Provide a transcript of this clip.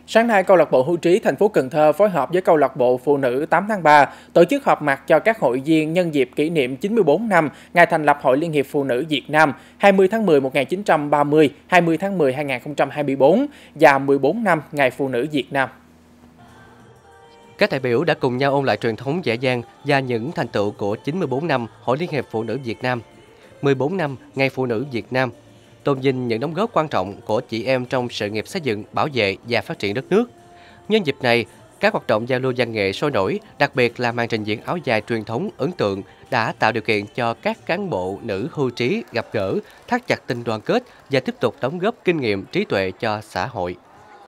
Sáng nay, câu lạc bộ Hưu Trí thành phố Cần Thơ phối hợp với câu lạc bộ Phụ nữ 8 tháng 3 tổ chức họp mặt cho các hội viên nhân dịp kỷ niệm 94 năm ngày thành lập Hội Liên hiệp Phụ nữ Việt Nam 20 tháng 10 1930, 20 tháng 10 2024 và 14 năm Ngày Phụ nữ Việt Nam. Các đại biểu đã cùng nhau ôn lại truyền thống dễ dàng và những thành tựu của 94 năm Hội Liên hiệp Phụ nữ Việt Nam, 14 năm Ngày Phụ nữ Việt Nam, tôn vinh những đóng góp quan trọng của chị em trong sự nghiệp xây dựng, bảo vệ và phát triển đất nước. Nhân dịp này, các hoạt động giao lưu văn nghệ sôi nổi, đặc biệt là màn trình diễn áo dài truyền thống ấn tượng đã tạo điều kiện cho các cán bộ nữ hưu trí gặp gỡ, thắt chặt tình đoàn kết và tiếp tục đóng góp kinh nghiệm trí tuệ cho xã hội.